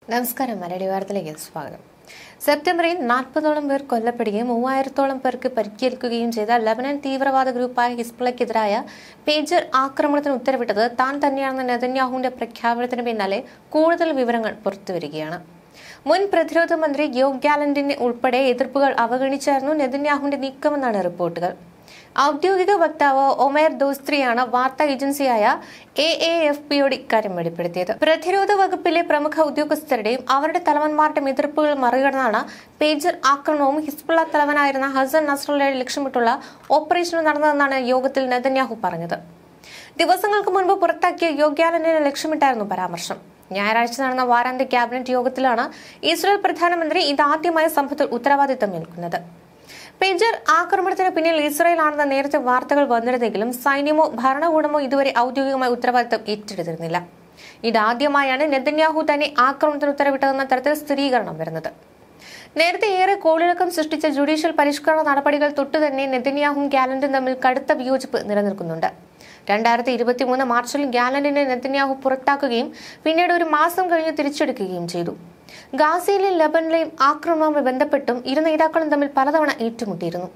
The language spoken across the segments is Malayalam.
നമസ്കാരം. മലയാളി വാർത്തയിലേക്ക് സ്വാഗതം. സെപ്റ്റംബറിൽ 40ഓളം പേർ കൊല്ലപ്പെടുകയും 3000ഓളം പേർക്ക് പരിക്കേൽക്കുകയും ചെയ്ത ലബനൻ തീവ്രവാദ ഗ്രൂപ്പായ ഹിസ്ബുള്ളക്കെതിരായ പേജർ ആക്രമണത്തിന് ഉത്തരവിട്ടത് താൻ തന്നെയാണെന്ന നെതന്യാഹുവിന്റെ പ്രഖ്യാപനത്തിന് പിന്നാലെ കൂടുതൽ വിവരങ്ങൾ പുറത്തുവരികയാണ്. മുൻ പ്രതിരോധ മന്ത്രി യോവ് ഗാലന്റിനെ ഉൾപ്പെടെ എതിർപ്പുകൾ അവഗണിച്ചായിരുന്നു നെതന്യാഹുവിന്റെ നീക്കമെന്നാണ് റിപ്പോർട്ടുകൾ. ഔദ്യോഗിക വക്താവ് ഒമേർ ദോസ്ത്രിയാണ് വാർത്താ ഏജൻസിയായ AAFPയോട് ഇക്കാര്യം വെളിപ്പെടുത്തിയത്. പ്രതിരോധ വകുപ്പിലെ പ്രമുഖ ഉദ്യോഗസ്ഥരുടെയും അവരുടെ തലവന്മാരുടെയും എതിർപ്പുകൾ മറികടന്നാണ് പേജർ ആക്രമണവും ഹിസ്ബുള്ള തലവനായിരുന്ന ഹസൻ നസ്രല്ലയെ ലക്ഷ്യമിട്ടുള്ള ഓപ്പറേഷനും നടന്നതെന്നാണ് യോഗത്തിൽ നെതന്യാഹു പറഞ്ഞത്. ദിവസങ്ങൾക്ക് മുൻപ് പുറത്താക്കിയ യോവ് ഗാലന്റിനെ ലക്ഷ്യമിട്ടായിരുന്നു പരാമർശം. ഞായറാഴ്ച നടന്ന വാരാന്ത്യ ക്യാബിനറ്റ് യോഗത്തിലാണ് ഇസ്രായേൽ പ്രധാനമന്ത്രി ഇതാദ്യമായ സംഭവത്തിൽ ഉത്തരവാദിത്തം ഏൽക്കുന്നത്. പേജർ ആക്രമണത്തിന് പിന്നിൽ ഇസ്രായേൽ ആണെന്ന നേരത്തെ വാർത്തകൾ വന്നിരുന്നെങ്കിലും സൈന്യമോ ഭരണകൂടമോ ഇതുവരെ ഔദ്യോഗികമായ ഉത്തരവാദിത്തം ഏറ്റെടുത്തിരുന്നില്ല. ഇതാദ്യമായാണ് നെതന്യാഹു തന്നെ ആക്രമണത്തിന് ഉത്തരവിട്ടതെന്ന തരത്തിൽ സ്ഥിരീകരണം വരുന്നത്. നേരത്തെ ഏറെ കോളിളക്കം സൃഷ്ടിച്ച ജുഡീഷ്യൽ പരിഷ്കരണ നടപടികൾ തൊട്ടുതന്നെ നെതന്യാഹുവും ഗാലന്റും തമ്മിൽ കടുത്ത വിയോജിപ്പ് നിലനിൽക്കുന്നുണ്ട്. 2023 മാർച്ചിൽ ഗാലന്റിനെ നെതന്യാഹു പുറത്താക്കുകയും പിന്നീട് ഒരു മാസം കഴിഞ്ഞ് തിരിച്ചെടുക്കുകയും ചെയ്തു. ഗാസയിലെയും ലബനനിലെയും ആക്രമണവുമായി ബന്ധപ്പെട്ടും ഇരു നേതാക്കളും തമ്മിൽ പലതവണ ഏറ്റുമുട്ടിയിരുന്നു.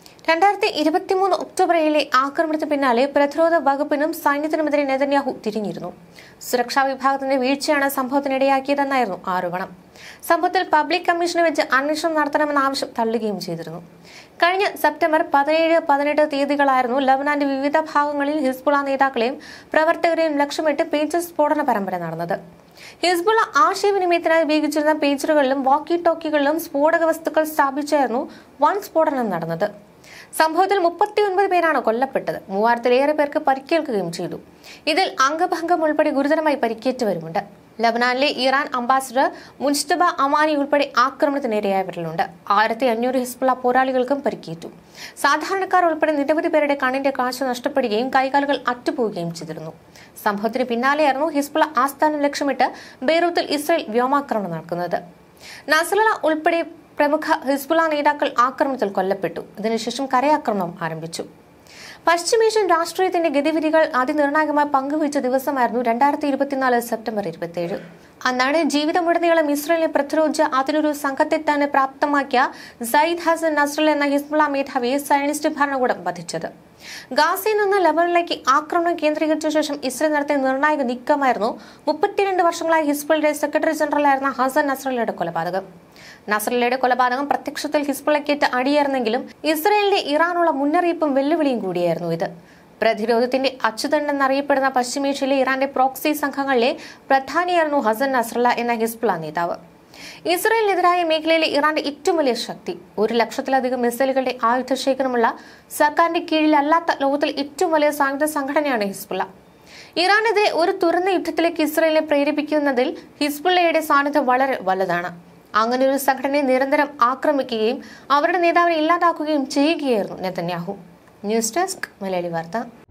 2023 ഒക്ടോബർ 7 ആക്രമണത്തിന് പിന്നാലെ പ്രതിരോധ വകുപ്പിനും സൈന്യത്തിനുമെതിരെ നെതന്യാഹു തിരിഞ്ഞിരുന്നു. സുരക്ഷാ വിഭാഗത്തിന്റെ വീഴ്ചയാണ് സംഭവത്തിനിടയാക്കിയതെന്നായിരുന്നു ആരോപണം. സംഭവത്തിൽ പബ്ലിക് കമ്മീഷനെ വെച്ച് അന്വേഷണം നടത്തണമെന്ന ആവശ്യം തള്ളുകയും ചെയ്തിരുന്നു. കഴിഞ്ഞ സെപ്റ്റംബർ 17, 18 തീയതികളായിരുന്നു ലബനാന്റെ വിവിധ ഭാഗങ്ങളിൽ ഹിസ്ബുള്ള നേതാക്കളെയും പ്രവർത്തകരെയും ലക്ഷ്യമിട്ട് പേജർ സ്ഫോടന പരമ്പര നടന്നത്. ഹിസ്ബുള്ള ആശയവിനിമയത്തിനായി ഉപയോഗിച്ചിരുന്ന പേജറുകളിലും വാക്കി ടോക്കികളിലും സ്ഫോടക വസ്തുക്കൾ സ്ഥാപിച്ചായിരുന്നു വൻ സ്ഫോടനം നടന്നത്. സംഭവത്തിൽ 39 പേരാണ് കൊല്ലപ്പെട്ടത്. 3000-ലേറെ പേർക്ക് പരിക്കേൽക്കുകയും ചെയ്തു. ഇതിൽ അംഗഭംഗം ഉൾപ്പെടെ ഗുരുതരമായി പരിക്കേറ്റവരുമുണ്ട്. ലബനാനിലെ ഇറാൻ അംബാസിഡർ മുജ്തബ അമാനി ഉൾപ്പെടെ ആക്രമണത്തിനിരയായവരിലുണ്ട്. 1500 ഹിസ്ബുള്ള പോരാളികൾക്കും പരിക്കേറ്റു. സാധാരണക്കാർ ഉൾപ്പെടെ നിരവധി പേരുടെ കണ്ണിന്റെ കാഴ്ച നഷ്ടപ്പെടുകയും കൈകാലുകൾ അറ്റുപോവുകയും ചെയ്തിരുന്നു. സംഭവത്തിന് പിന്നാലെയായിരുന്നു ഹിസ്ബുള്ള ആസ്ഥാനം ലക്ഷ്യമിട്ട് ബെയ്റൂത്തിൽ ഇസ്രായേൽ വ്യോമാക്രമണം നടക്കുന്നത്. നസ്രല്ല ഉൾപ്പെടെ പ്രമുഖ ഹിസ്ബുള്ള നേതാക്കൾ ആക്രമണത്തിൽ കൊല്ലപ്പെട്ടു. ഇതിനുശേഷം കരയാക്രമണം ആരംഭിച്ചു. പശ്ചിമേഷ്യൻ രാഷ്ട്രീയത്തിന്റെ ഗതിവിധികൾ അതിനിർണായകമായി പങ്കുവച്ച ദിവസമായിരുന്നു 2024 സെപ്റ്റംബർ 27. അന്നാണ് ജീവിതമുടനീളം ഇസ്രായേലിനെ പ്രതിരോധിച്ച് അതിനൊരു സംഘത്തെ തന്നെ പ്രാപ്തമാക്കിയ സയ്യിദ് ഹസൻ നസ്രല്ല എന്ന ഹിസ്ബുള്ള മേധാവിയെ സയനിസ്റ്റ് ഭരണകൂടം വധിച്ചത്. ഗാസയിൽ നിന്ന് ലബനനിലേക്ക് ആക്രമണം കേന്ദ്രീകരിച്ച ശേഷം ഇസ്രായേൽ നടത്തിയ നിർണായക നീക്കമായിരുന്നു 32 വർഷങ്ങളായി ഹിസ്ബുള്ളയുടെ സെക്രട്ടറി ജനറലായിരുന്ന ഹസൻ നസ്രല്ലയുടെ കൊലപാതകം. നസ്രല്ലയുടെ കൊലപാതകം പ്രത്യക്ഷത്തിൽ ഹിസ്ബുള്ളക്കേറ്റ അടിയായിരുന്നെങ്കിലും ഇസ്രായേലിന്റെ ഇറാനുള്ള മുന്നറിയിപ്പും വെല്ലുവിളിയും കൂടിയായിരുന്നു ഇത്. പ്രതിരോധത്തിന്റെ അച്ചുതണ്ടെന്നറിയപ്പെടുന്ന പശ്ചിമേഷ്യയിലെ ഇറാന്റെ പ്രോക്സി സംഘങ്ങളിലെ പ്രധാനിയായിരുന്നു ഹസൻ നസ്രല്ല എന്ന ഹിസ്ബുള്ള നേതാവ്. ഇസ്രായേലിനെതിരായ മേഖലയിലെ ഇറാന്റെ ഏറ്റവും വലിയ ശക്തി. 100,000-ലധികം മിസൈലുകളുടെ ആയുധശേഖരമുള്ള സർക്കാരിന്റെ കീഴിലല്ലാത്ത ലോകത്തിലെ ഏറ്റവും വലിയ സായുധ സംഘടനയാണ് ഹിസ്ബുള്ള. ഇറാനെതിരെ ഒരു തുറന്ന യുദ്ധത്തിലേക്ക് ഇസ്രായേലിനെ പ്രേരിപ്പിക്കുന്നതിൽ ഹിസ്ബുള്ളയുടെ സാന്നിധ്യം വളരെ വലുതാണ്. അങ്ങനെ ഒരു സംഘടനയെ നിരന്തരം ആക്രമിക്കുകയും അവരുടെ നേതാവിനെ ഇല്ലാതാക്കുകയും ചെയ്യുകയായിരുന്നു നെതന്യാഹു. ന്യൂസ് ഡെസ്ക് മലയാളി വാർത്ത.